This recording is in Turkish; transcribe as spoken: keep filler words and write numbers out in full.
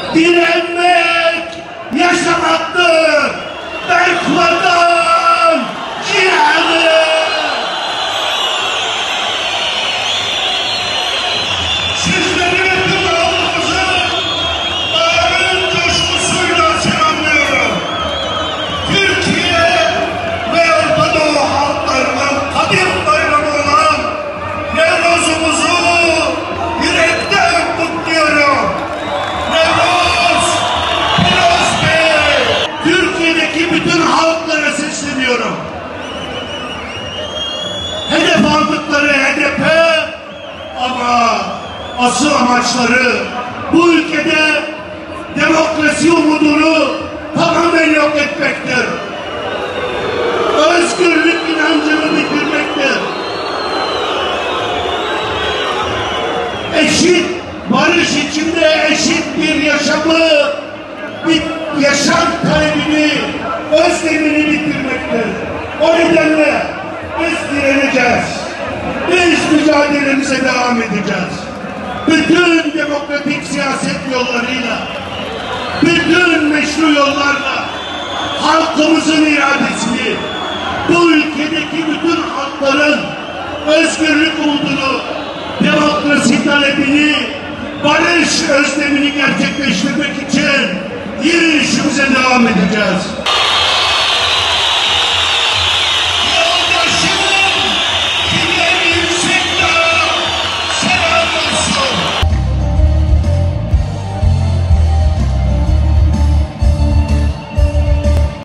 Direnmek yaşamaktır. Berkmadan cihanı. Sizleri tüm halkımızı bağrının coşkusuyla selamlıyorum. Türkiye ve Orta Doğu halklarının kadim bayramı olan Nevruz'umuzu yürekten kutluyorum. Nevruz, Firoz Bey, Türkiye'deki bütün halklara sesleniyorum. Hedef aldıkları H D P ama asıl amaçları bu ülkede demokrasi umudunu tamamen yok etmektir. Özgürlük inancını bitirmektir. Eşit, barış içinde eşit bir yaşamı, bir yaşam talebini, özlemini bitirmektir. O nedenle biz direneceğiz. Biz mücadelemize devam edeceğiz. Bütün demokratik siyaset yollarıyla, bütün meşru yollarla halkımızın iradesini, bu ülkedeki bütün halkların özgürlük umudunu, demokrasi talebini, barış özlemini gerçekleştirmek için yürüyüşümüze devam edeceğiz.